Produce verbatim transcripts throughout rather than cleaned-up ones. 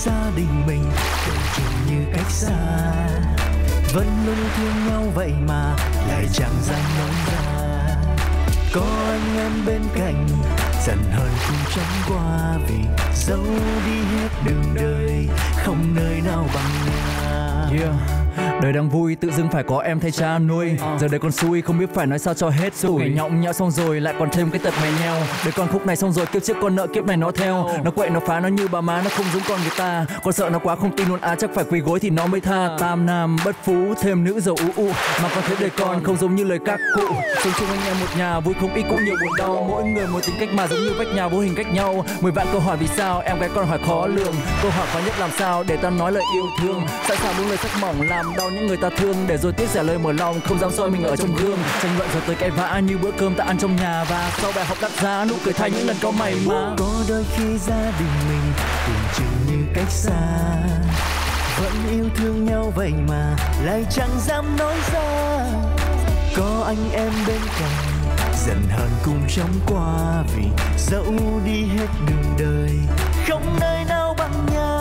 gia đình mình tưởng chừng như cách xa, vẫn luôn thương nhau vậy mà lại chẳng dám nói ra. Có anh em bên cạnh giận hờn cùng chẳng qua, vì dẫu đi hết đường đời không nơi nào bằng nhà. Yeah. Đời đang vui tự dưng phải có em thay cha nuôi. Giờ đây con xui không biết phải nói sao cho hết tuổi. Ngày nhõng nhẽo xong rồi lại còn thêm cái tật mày nheo. Đời con khúc này xong rồi kiếp trước con nợ kiếp này nó theo. Nó quậy nó phá nó như bà má, nó không giống con người ta. Con sợ nó quá không tin luôn á, chắc phải quỳ gối thì nó mới tha. Tam nam bất phú thêm nữ giàu ú ụ, mà con thấy đời con không giống như lời các cụ. Sống chung anh em một nhà vui không ít cũng nhiều buồn đau. Mỗi người một tính cách mà giống như vách nhà vô hình cách nhau. Mười vạn câu hỏi vì sao em gái con hỏi khó lường. Câu hỏi khó nhất làm sao để ta nói lời yêu thương. Sẵn sàng đúng lời sắc mỏng làm đau những người ta thương, để rồi tiếc rẻ lời mở lòng không dám soi mình ở trong gương. Tranh luận rồi tới cãi vã như bữa cơm ta ăn trong nhà, và sau bài học đắt giá nụ cười thay những lần có mày mà. Có đôi khi gia đình mình tưởng chừng như cách xa, vẫn yêu thương nhau vậy mà lại chẳng dám nói ra. Có anh em bên cạnh giận hờn cùng trong qua, vì dẫu đi hết đường đời không nơi nào bằng nhà.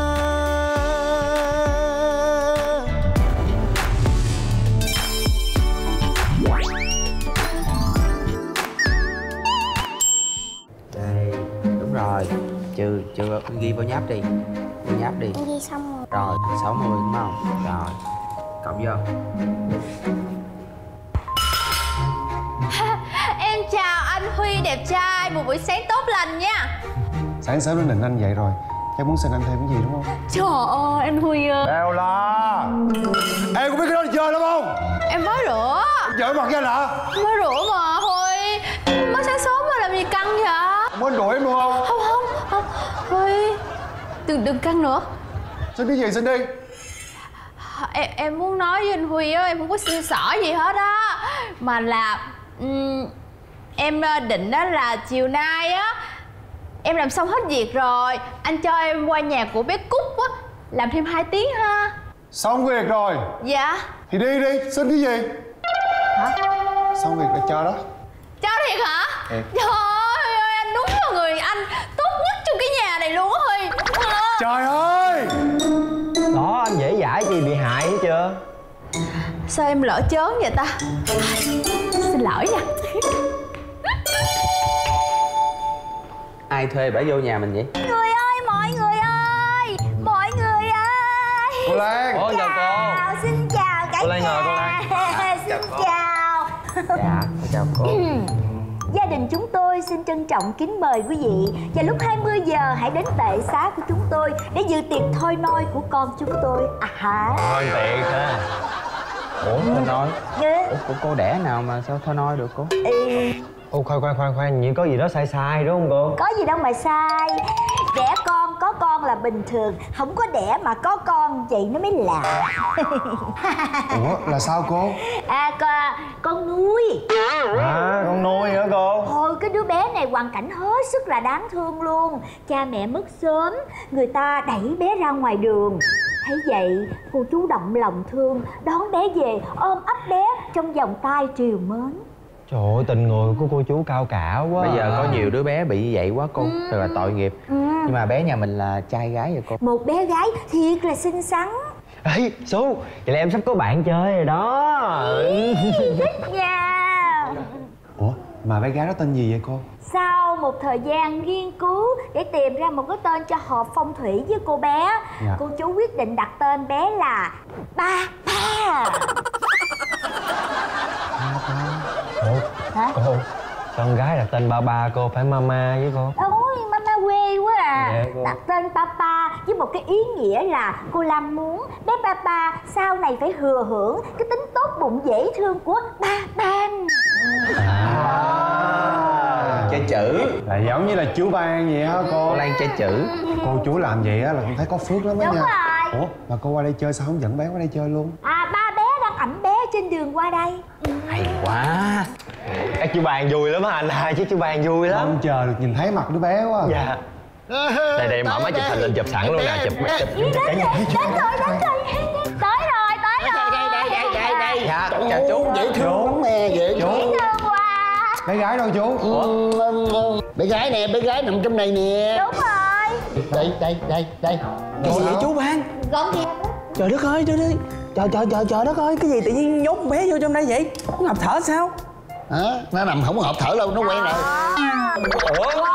Rồi, trừ trừ ghi vào nháp đi, ghi nháp đi. Em ghi xong rồi. Rồi, sáu mươi đúng không? Rồi, cộng vô. Em chào anh Huy đẹp trai, một buổi sáng tốt lành nha. Sáng sớm nó định anh vậy rồi, chắc muốn xin anh thêm cái gì đúng không? Trời ơi anh Huy ơi. Đeo la. Em có biết cái đó là chơi lắm không? Em mới rửa. Giỡn mặt ra nè. Mới rửa mà Huy. Mới sáng sớm mà làm gì căng vậy? Không anh đuổi em luôn không? Không không không Huy, đừng đừng căng nữa. Xin cái gì xin đi. Em em muốn nói với anh Huy á, em không có xin xỏ gì hết á, mà là um, em định đó là chiều nay á em làm xong hết việc rồi, anh cho em qua nhà của bé Cúc á làm thêm hai tiếng ha. Xong việc rồi. Dạ. Thì đi đi, xin cái gì? Hả? Xong việc là cho đó. Cho thiệt hả? Ừ. Trời ơi, anh đúng là người anh tốt nhất trong cái nhà này luôn á Huy. Trời ơi. Đó, anh dễ dãi gì bị hại hết chưa? Sao em lỡ chớn vậy ta? Xin lỗi nha. Ai thuê bả vô nhà mình vậy? Người ơi, mọi người ơi, mọi người ơi. Cô Lan. Ủa, chào cô. Xin chào cả Cô Lan ngồi, cô Lan. À, xin chào cô. chào. Dạ, chào cô. Gia đình chúng tôi xin trân trọng kính mời quý vị vào lúc hai mươi giờ hãy đến tệ xá của chúng tôi để dự tiệc thôi nôi của con chúng tôi. À hả? Thôi tiệc ha. Ủa, thôi nói. Ừ. Ủa, cô, cô đẻ nào mà sao thôi nói được cô? Ừ. Ô, khoan khoan khoan khoan, như có gì đó sai sai đúng không cô? Có gì đâu mà sai. Đẻ con có con là bình thường, không có đẻ mà có con vậy nó mới lạ. Ủa là sao cô? À con, con nuôi. À, con nuôi hả cô? Thôi cái đứa bé này hoàn cảnh hết sức là đáng thương luôn. Cha mẹ mất sớm, người ta đẩy bé ra ngoài đường. Thấy vậy cô chú động lòng thương, đón bé về ôm ấp bé trong vòng tay trìu mến. Trời ơi, tình người của cô chú cao cả quá. Bây giờ có nhiều đứa bé bị như vậy quá cô, Ừ. thật là tội nghiệp. Ừ. Nhưng mà bé nhà mình là trai gái vậy cô? Một bé gái thiệt là xinh xắn. Ê, Su, vậy là em sắp có bạn chơi rồi đó. Thích nha. Ủa mà bé gái đó tên gì vậy cô? Sau một thời gian nghiên cứu để tìm ra một cái tên cho hợp phong thủy với cô bé, Dạ. cô chú quyết định đặt tên bé là Ba Ba. Ủa, Hả? cô, con gái đặt tên ba ba cô phải mama với cô. Ôi mama quê quá à. Dạ, cô. Đặt tên Papa với một cái ý nghĩa là cô Lam muốn bé Papa sau này phải thừa hưởng cái tính tốt bụng dễ thương của ba Ban. À, chơi chữ. Là giống như là chú Ban vậy hả cô? Cô Lan chơi chữ. Cô chú làm vậy á là con thấy có phước lắm đó Đúng nha. rồi. Ủa mà cô qua đây chơi sao không dẫn bé qua đây chơi luôn? À ba bé đang ẵm bé trên đường qua đây. Hay quá. Các chú Bàn vui lắm anh hai chứ chú Bàn vui lắm. Không chờ được nhìn thấy mặt đứa bé quá. Dạ. Đây đây mở máy chụp hình lên chụp sẵn luôn nè, chụp chụp Đến rồi, đến rồi, đến rồi. Tới rồi, tới rồi. Đây đây đây đây đây. Dạ, chào chú. Dễ thương lắm nè, dễ thương. Dễ thương quá. Bé gái đâu chú? Ừ, bé gái nè, bé gái nằm trong này nè. Đúng rồi. đây đây đây đây. Cái gì vậy chú Ban? Gọn gàng. Trời đất ơi, trời ơi, trời trời trời trời đất ơi, cái gì tự nhiên nhốt bé vô trong đây vậy? Nó ngập thở sao? Hả? Nó nằm không có hợp thở đâu, nó quen rồi. Ủa?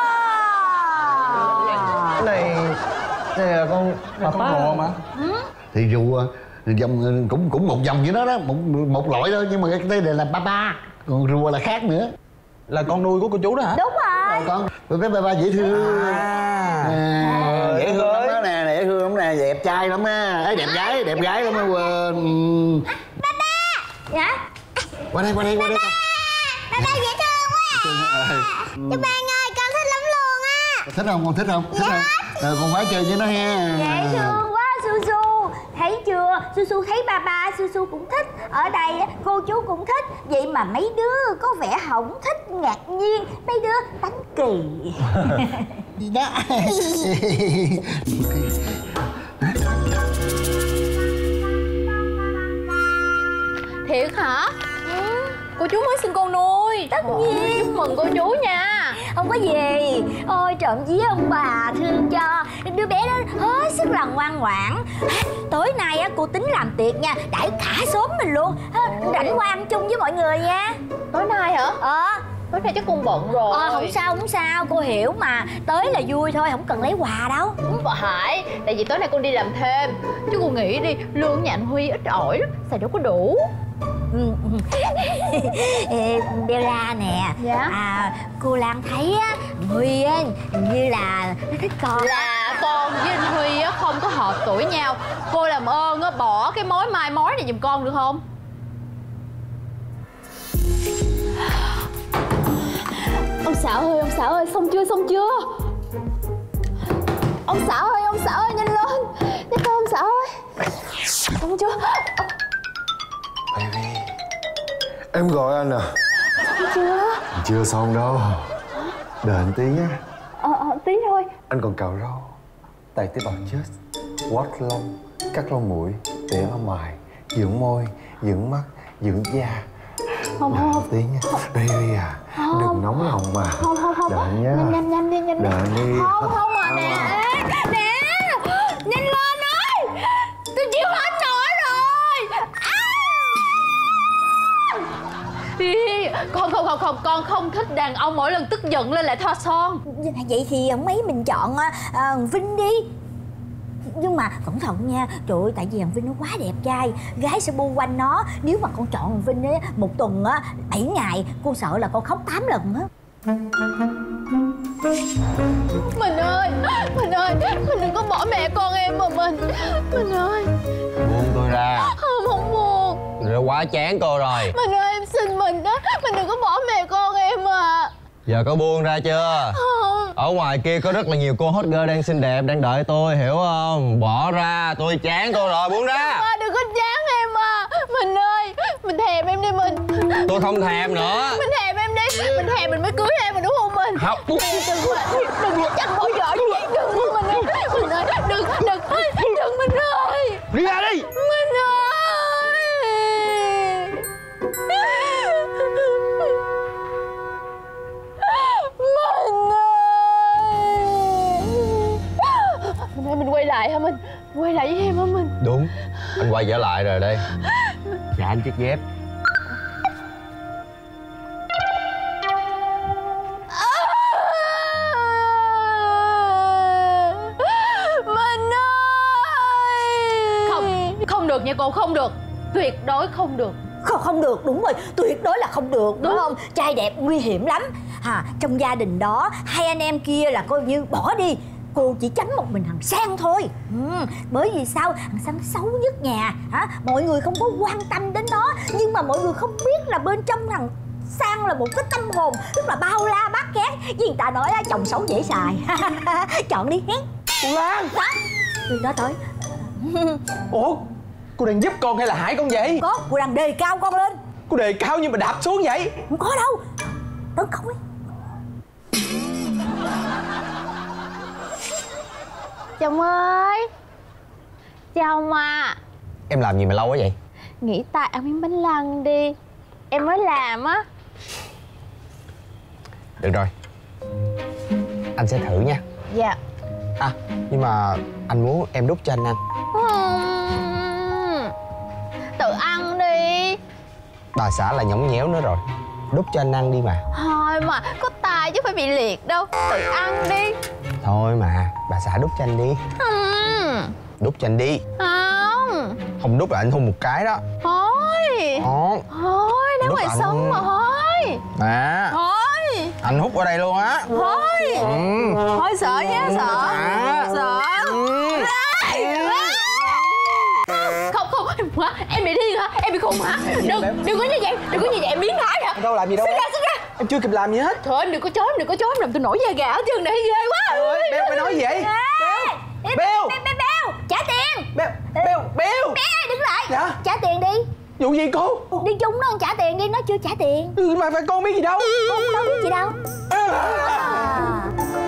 Cái này, cái này là con, là con rùa mà. Thì rùa dòng cũng cũng một dòng với nó đó, một một loại thôi, nhưng mà cái đây là ba ba, còn rùa là khác nữa. Là con nuôi của cô chú đó hả? Đúng rồi. Con cái ba ba dễ thương. À, à dễ thương lắm đó nè, dễ thương lắm nè, đẹp trai lắm á, ấy đẹp gái, đẹp gái lắm á. Quên. Ba ba. Dạ. Qua đây, qua đây, qua đây. Ba ba dễ thương quá. Chú Ban ơi, con thích lắm luôn á. Thích không? Con thích không? Thích không? Rồi con phải chơi với nó ha. Dễ thương quá Su Su. Thấy chưa? Su Su thấy ba ba, Su Su cũng thích. Ở đây cô chú cũng thích. Vậy mà mấy đứa có vẻ không thích, ngạc nhiên. Mấy đứa đánh kỳ. Gì đó. Thiệt hả? Ừ. Cô chú mới xin con nuôi. Tất nhiên. Chúc mừng cô chú nha. Không có gì. Ôi trộm vía ông bà thương cho. Đứa bé đó hết sức là ngoan ngoãn. Tối nay á cô tính làm tiệc nha, đãi cả xóm mình luôn. Rảnh qua ăn chung với mọi người nha. Tối nay hả? Ờ. Tối nay chắc con bận rồi. Ờ không sao không sao, cô hiểu mà. Tới là vui thôi, không cần lấy quà đâu. Không phải, tại vì tối nay con đi làm thêm. Chứ cô nghĩ đi, lương nhà anh Huy ít ỏi lắm, xài đâu có đủ. Bella nè. Dạ? À, cô Lan thấy á Huy á như là nó thích con. Là con với anh Huy á không có hợp tuổi nhau. Cô làm ơn á bỏ cái mối mai mối này giùm con được không? Ông xã ơi, ông xã ơi, xong chưa, xong chưa? Ông xã ơi, ông xã ơi, nhanh lên. Nhanh lên ông xã ơi. Xong chưa? Baby, em gọi anh à? Xong chưa? Chưa xong đâu. Đợi anh tí nhé. Ờ, ờ, tí thôi. Anh còn cạo râu, tẩy tế bào chết, quát lông, cắt lông mũi, tỉa lông mày, dưỡng môi, dưỡng mắt, dưỡng da. Không, Đợi không, tí nhé. Baby à, không. đừng nóng lòng mà. Không, không, không. Đợi nhé. Nhanh, nhanh, nhanh đi, nhanh đi. Đợi đi. Không, không à, nè. Nè, nhanh lên ơi. Tôi chịu hết nổi rồi. À! Con không, không, không, con không thích đàn ông mỗi lần tức giận lên lại thoa son. Vậy thì mấy mình chọn uh, Vinh đi. Nhưng mà cẩn thận nha. Trời ơi, tại vì thằng Vinh nó quá đẹp trai, gái sẽ bu quanh nó. Nếu mà con chọn thằng Vinh ấy, một tuần á bảy ngày, cô sợ là con khóc tám lần á. Mình ơi, mình ơi, mình đừng có bỏ mẹ con em mà mình. Mình ơi. Buông tôi ra. Không, không buồn. Rồi quá chán cô rồi. Mình ơi, em xin mình đó. Mình đừng có bỏ mẹ con em à. Giờ có buông ra chưa? Không. Ở ngoài kia có rất là nhiều cô hot girl đang xinh đẹp đang đợi tôi, hiểu không? Bỏ ra, tôi chán cô rồi, buông ra. À, đừng có chán em à. Mình ơi, mình thèm em đi mình. Tôi không thèm nữa. Mình thèm em đi. Mình thèm mình mới cưới em mà đúng không mình? Không. Đừng mà, đừng chắc bỏ vợ như vậy. Đừng mình ơi. Mình ơi, đừng, đừng, đừng mình ơi. Đi ra đi. Mình ơi. Mình ơi, mình quay lại hả mình? Quay lại với em hả mình? Đúng, anh quay trở lại rồi đây. Dạ anh chiếc dép. Mình ơi. Không, không được nha cô, không được. Tuyệt đối không được. Không, không được, đúng rồi. Tuyệt đối là không được, đúng, đúng không? Trai đẹp nguy hiểm lắm. À, trong gia đình đó, hai anh em kia là coi như bỏ đi. Cô chỉ tránh một mình thằng Sang thôi. Ừ, bởi vì sao? Thằng Sang xấu nhất nhà hả? Mọi người không có quan tâm đến nó. Nhưng mà mọi người không biết là bên trong thằng Sang là một cái tâm hồn rất là bao la bát ngát. Vì người ta nói chồng xấu dễ xài. Chọn đi hén. Cô Lan. Đó, từ đó tới. Ủa, cô đang giúp con hay là hại con vậy? Có, cô đang đề cao con lên. Cô đề cao nhưng mà đạp xuống vậy? Không có đâu. Tấn công đi. Chồng ơi. Chồng à. Em làm gì mà lâu quá vậy? Nghỉ tại ăn miếng bánh lăng đi. Em mới làm á. Được rồi, anh sẽ thử nha. Dạ. À, nhưng mà anh muốn em đút cho anh ăn. Uhm, tự ăn đi. Bà xã là nhõng nhẽo nữa rồi. Đút cho anh ăn đi mà. Thôi mà, có tài chứ phải bị liệt đâu. Tự ăn đi. Thôi mà, bà xã đút cho anh đi. Uhm. Đút cho anh đi. Không. Không đút là anh hôn một cái đó. Thôi. Không. Thôi, nếu Đút mày anh... sống mà thôi. À. Thôi. Anh hút ở đây luôn á. Thôi. Ừ. Thôi sợ nha, sợ. À. Sợ. Ừ. Không, không, hả? Em bị điên hả? Em bị khùng hả? Đừng, đừng có như vậy, đừng có như vậy, em biến thái hả? Đâu làm gì đâu. Xích ra, xích ra. Em chưa kịp làm gì hết. Thôi em đừng có chối, em đừng có chối, em làm tôi nổi da gà ở chân này, ghê quá. Ôi, Beo phải nói gì vậy? Beo. Beo. Beo, Beo, Beo, trả tiền. Beo, Beo, Beo. Beo, đứng lại. Dạ? Trả tiền đi. Vụ gì cô? Đi chung nó trả tiền đi, nó chưa trả tiền. Ừ, mà phải con biết gì đâu. Con đâu biết gì đâu. À.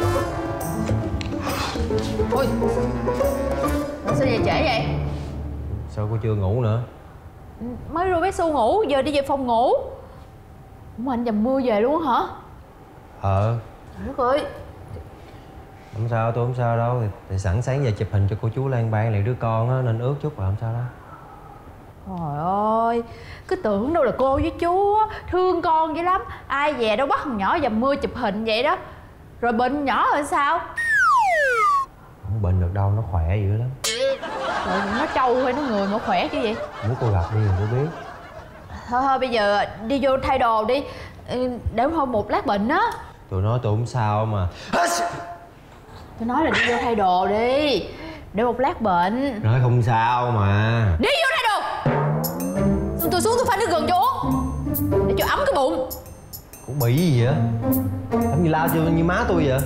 Ôi, sao về trễ vậy? Sao cô chưa ngủ nữa? Mới đưa bé Su ngủ, giờ đi về phòng ngủ. Ủa anh dầm mưa về luôn hả? Ờ. Trời đất ơi. Không sao, tôi không sao đâu. Thì, thì sẵn sáng giờ chụp hình cho cô chú Lan Ban lại đứa con á, nên ướt chút rồi, không sao đâu. Trời ơi, cứ tưởng đâu là cô với chú á, thương con dữ lắm. Ai về đâu bắt thằng nhỏ dầm mưa chụp hình vậy đó. Rồi bệnh nhỏ rồi sao? Không bệnh được đâu, nó khỏe dữ lắm. Rồi nó trâu hay nó người mà khỏe chứ vậy? Muốn cô gặp đi rồi cô biết. Thôi thôi bây giờ đi vô thay đồ đi. Để hôm một lát bệnh á. Tôi nói tôi không sao mà. Tôi nói là đi vô thay đồ đi. Để một lát bệnh. Nói không sao mà. Đi vô thay đồ. Xong tôi xuống tôi pha nước gừng cho uống. Để cho ấm cái bụng. Cô bị gì vậy? Làm gì lao cho như má tôi vậy?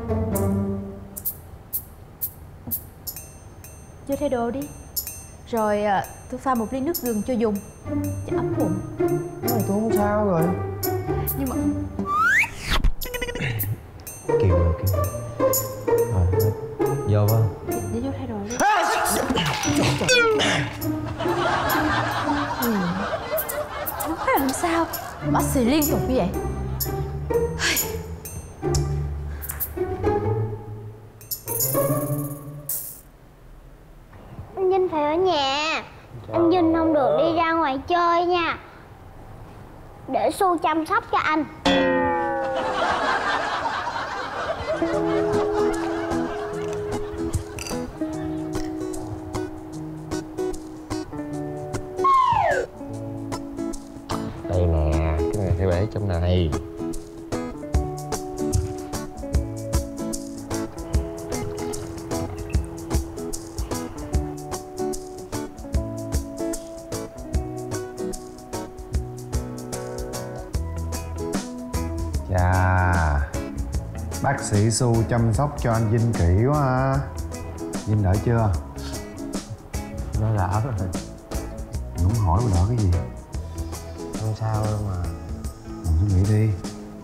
Vô thay đồ đi. Rồi à, tôi pha một ly nước gừng cho dùng. Cho ấm bụng. Nói tôi không sao rồi. Nhưng mà Kiều rồi, Kiều. Rồi, vô phải không? đi vô thay đồ đi. Ừ. Nó phải làm sao? Bác sĩ liên tục như vậy. Anh Vinh phải ở nhà. Anh Vinh không được đi ra ngoài chơi nha. Để Su chăm sóc cho anh. Đây nè, cái này phải để trong này. Chà, bác sĩ Su chăm sóc cho anh Vinh kỹ quá ha. Vinh đỡ chưa? Nó đỡ rồi. Không hỏi mà đỡ cái gì? Không sao đâu mà. Mình suy nghĩ đi.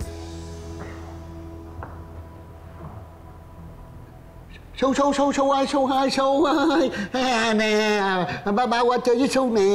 Su Su Su Su ơi, Su ơi, Su ơi. À, nè, ba ba qua chơi với Su nè.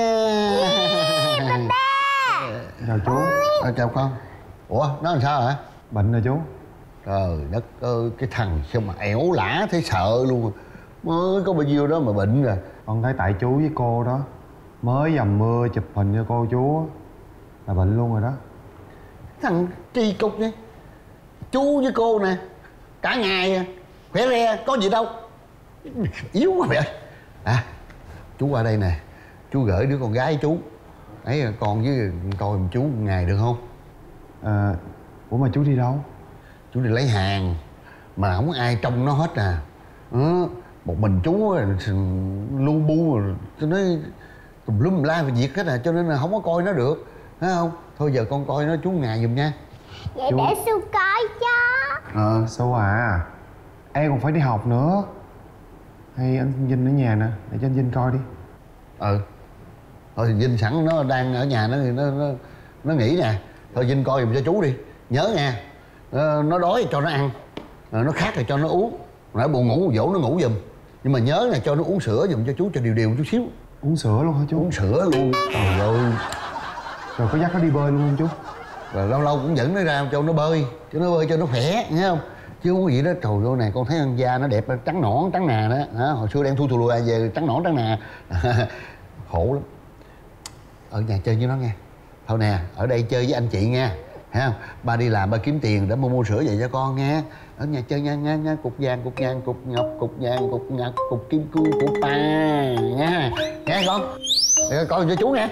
Chào chú. À, chào con. Ủa, nó làm sao hả? Bệnh rồi chú. Trời đất ơi, cái thằng sao mà ẻo lả thấy sợ luôn. Mới có bao nhiêu đó mà bệnh rồi. Con thấy tại chú với cô đó mới dầm mưa chụp hình cho cô chú là bệnh luôn rồi đó. Thằng tri cục này, chú với cô nè, cả ngày khỏe re, có gì đâu. Yếu quá mẹ. À, chú qua đây nè, chú gửi đứa con gái chú ấy, con với coi chú một ngày được không? À, ủa mà chú đi đâu? Chú đi lấy hàng mà không ai trông nó hết à. Ừ, một mình chú lu bu rồi, cho nó tùm lum la về việc hết à, cho nên là không có coi nó được, thấy không? Thôi giờ con coi nó chú ngày giùm nha. Vậy Chú... để Su coi cho. Ờ, Su à, em còn phải đi học nữa. Hay anh Vinh ở nhà nè, để cho anh Vinh coi đi. Ừ. Thôi thì Vinh sẵn nó đang ở nhà nó nó nó, nó nghỉ nè. Thôi Vinh coi giùm cho chú đi, nhớ nha. Nó, nó đói cho nó ăn, nó khát thì cho nó uống. Nãy buồn ngủ dỗ nó ngủ giùm. Nhưng mà nhớ là cho nó uống sữa giùm cho chú, cho đều đều chút xíu. Uống sữa luôn hả chú? Uống sữa luôn. Trời ơi. Rồi có dắt nó đi bơi luôn không chú? Rồi lâu lâu cũng dẫn nó ra cho nó bơi, cho nó bơi cho nó khỏe, nghe không? Chứ không có gì đó. Trời ơi này con thấy con da nó đẹp, trắng nõn trắng nà đó hả? Hồi xưa đang thu thù lùa về trắng nõn trắng nà. Khổ lắm. Ở nhà chơi với nó nghe. Thôi nè, ở đây chơi với anh chị nha, thấy không? Ba đi làm ba kiếm tiền để mua mua sữa về cho con nghe. Ở nhà chơi nha nha nha. Cục vàng cục vàng cục ngọc cục vàng cục ngọc cục kim cương của ba nha. Nghe con. Để coi cho chú nghe.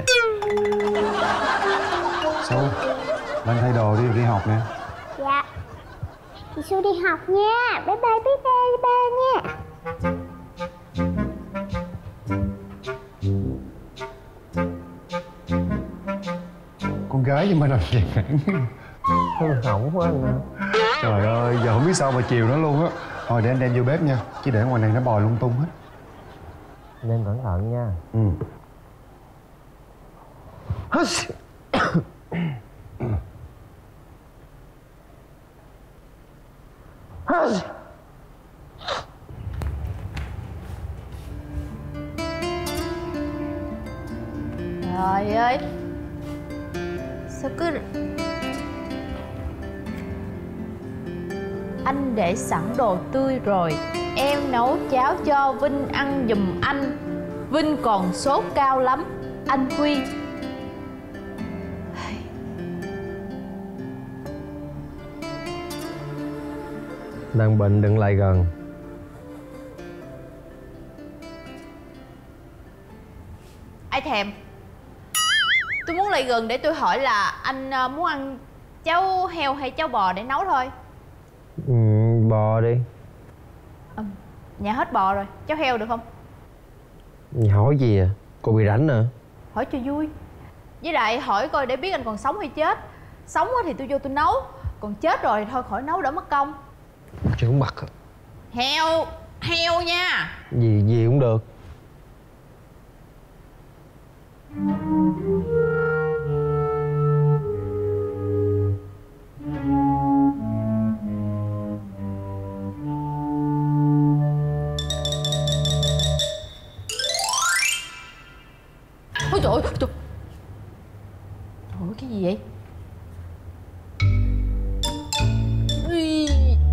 Su, lên thay đồ đi, đi học nè. Dạ. Chị Su đi học nha. Bye bye bye bye ba nha. Con gái nhưng mà làm gì hư hỏng quá anh à. Trời ơi, giờ không biết sao mà chiều nó luôn á. Thôi để anh đem vô bếp nha, chứ để ngoài này nó bò lung tung hết. Anh em cẩn thận nha. Ừ. Trời ơi, sao cứ... Anh để sẵn đồ tươi rồi, em nấu cháo cho Vinh ăn giùm anh. Vinh còn sốt cao lắm, anh Huy. Đang bệnh đừng lại gần. Ai thèm? Tôi muốn lại gần để tôi hỏi là anh muốn ăn cháo heo hay cháo bò để nấu thôi. Ừ, bò đi. Ừ, nhà hết bò rồi, cháo heo được không? Hỏi gì à? Cô bị rảnh à? Hỏi cho vui. Với lại hỏi coi để biết anh còn sống hay chết. Sống thì tôi vô tôi nấu, còn chết rồi thì thôi khỏi nấu đỡ mất công. Chứ không mặt. Heo, heo nha. Gì gì cũng được. Ôi trời ơi, trời. Trời ơi, cái gì vậy? Ý.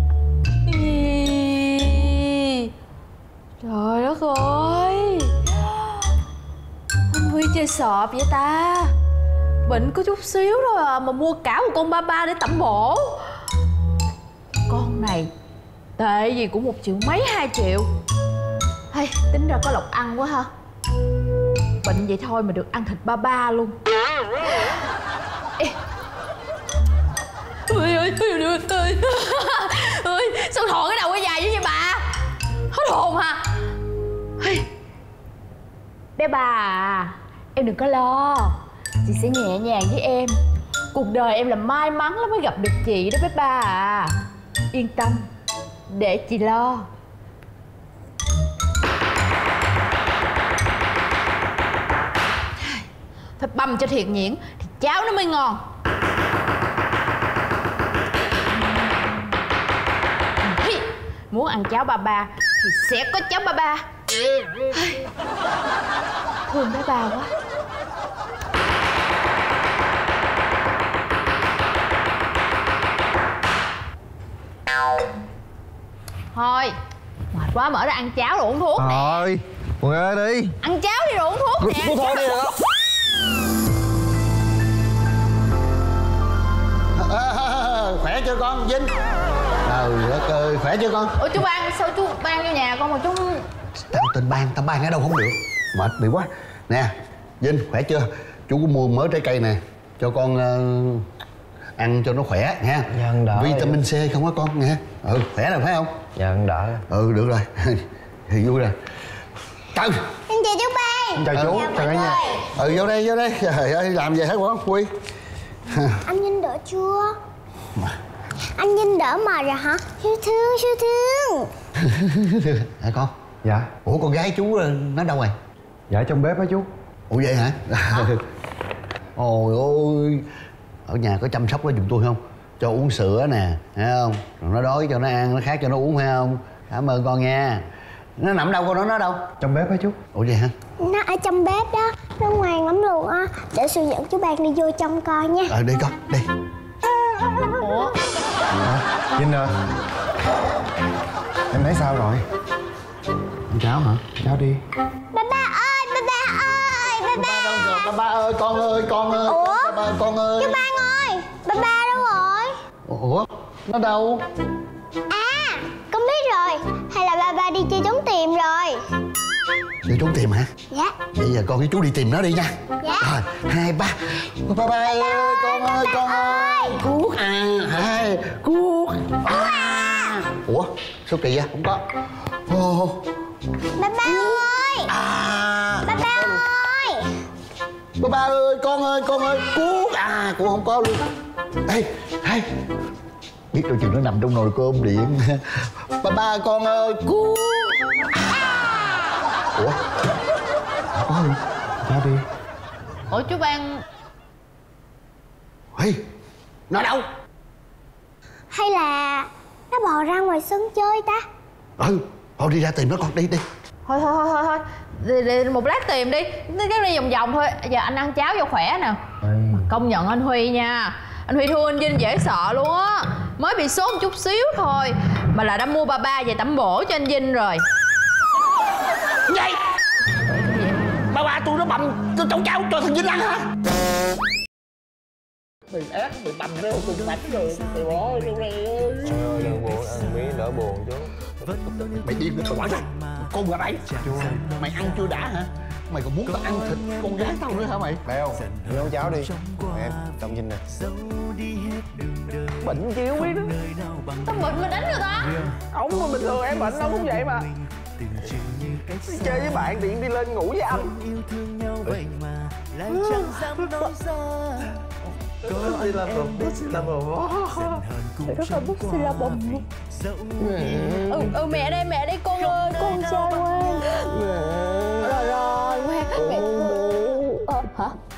Ý. Trời đất ơi, anh Huy chơi sọp vậy ta. Bệnh có chút xíu thôi à, mà mua cả một con ba ba để tẩm bổ. Con này tệ gì cũng một triệu mấy hai triệu. Hay, tính ra có lộc ăn quá ha. Bệnh vậy thôi mà được ăn thịt ba ba luôn. Ê. Ôi ơi, ôi ơi, ơi. Ôi, sao thọn cái đầu cái dài dữ vậy bà? Hết hồn hả? Bé bà à, em đừng có lo. Chị sẽ nhẹ nhàng với em. Cuộc đời em là may mắn lắm mới gặp được chị đó bé ba à. Yên tâm, để chị lo. Phải băm cho thiệt nhuyễn thì cháo nó mới ngon. Hi, muốn ăn cháo ba ba thì sẽ có cháo ba ba. Thương bé ba quá. Thôi, mệt quá mở ra ăn cháo rồi uống thuốc nè. Thôi, con ơi đi. Ăn cháo đi rồi uống thuốc nè. Cô thôi đi rồi đó. Khỏe chưa con Vinh? Trời đất ơi, khỏe chưa con? Ủa chú Ban, sao chú Ban vô nhà con mà chú... Tao tên Ban, tao Ban ở đâu không được. Mệt bị quá. Nè, Vinh, khỏe chưa? Chú có mua mớ trái cây nè cho con uh, ăn cho nó khỏe nha. Dạ anh đỡ. Vitamin C không á con nghe. Ừ, khỏe rồi phải không? Dạ anh đỡ. Ừ, được rồi. Thì vui rồi. Trời. Em chào chú Ban. Chào chú, chào cả nhà. Ừ, vô đây, vô đây. Trời ơi, làm gì hết quá, Huy. Anh Vinh đỡ chưa? Anh Vinh đỡ mà rồi hả? Siêu thương, siêu thương. Hả con? Dạ. Ủa con gái chú nó đâu rồi? Dạ trong bếp á chú. Ủa vậy hả? Ôi ôi, ở nhà có chăm sóc nó giùm tôi không? Cho uống sữa nè, thấy không? Rồi nó đói cho nó ăn, nó khát cho nó uống phải không? Cảm ơn con nha. Nó nằm đâu con, nó nó đâu? Trong bếp á chú. Ủa vậy hả? Nó ở trong bếp đó. Nó ngoan lắm luôn á. Để Su dẫn chú Ban đi vô trong coi nha. Ờ đi con, đi. Ủa? Vinh à, em thấy sao rồi? Ăn cháo hả? Cháo đi. Ba ba ơi, ba ba ơi, ba ba. Đâu rồi? Ba ba ơi, con ơi, con ơi. Ủa? Ba ba, con ơi. Chú Ban ơi, ba ba đâu rồi? Ủa? Nó đâu? À, con biết rồi. Hay là ba ba đi chơi trốn tìm rồi. Đi trốn tìm hả? Dạ. Vậy giờ con với chú đi tìm nó đi nha. Dạ. Rồi, hai ba. Ba ba ơi, con ơi, con ơi. Cuốc à, hai, cuốc. À. Ủa, sao kỳ vậy? Không có. Ồ. Ba ba ơi. À. Ba ba ơi. Ba ba ơi, con ơi, con ơi, cuốc. À, cũng không có luôn. Ê, ê. Biết đâu chừng nó nằm trong nồi cơm điện. Ba ba con ơi, cuốc. Ủa? Có đi. Ra đi. Ủa chú Ban. Ê, nó đâu? Hay là nó bò ra ngoài sân chơi ta? Ừ, thôi đi ra tìm nó con, đi đi. Thôi thôi thôi thôi thôi đi, đi, một lát tìm đi. Cứ đi vòng vòng thôi. Giờ anh ăn cháo cho khỏe nè. Mà công nhận anh Huy nha. Anh Huy thua anh Vinh dễ sợ luôn á. Mới bị sốt một chút xíu thôi mà là đã mua ba ba về tẩm bổ cho anh Vinh rồi. Vậy ba ba tôi nó bầm tôi chấu cháo cho thằng Vinh ăn hả? Mày ác, mày bầm nó từng mạch rồi. Mày bỏ trong này ơi. Thôi đừng buồn, ăn miếng đỡ buồn chú. Mày điên tao bỏ ra. Con gà đây. Mày ăn chưa đã hả? Mày còn muốn tao ăn thịt con gái tao nữa hả mày? Beo, đi nấu cháo đi. Em, Trọng Vinh nè. Bệnh chi không biết nữa. Tao bệnh mà đánh người ta. Ổng mà bình thường em bệnh đâu cũng vậy mà. Đi chơi với bạn tiện đi lên ngủ với anh. yêu thương nhau vậy mà lại chẳng dám nói ra. Bút xì la bùm, bút xì la bùm. Rất là bút xì la bùm luôn. Ừ, ừ mẹ đây, mẹ đây con ơi, con trai ngoan. Rồi rồi, ngoan, mẹ. Ờ, hả?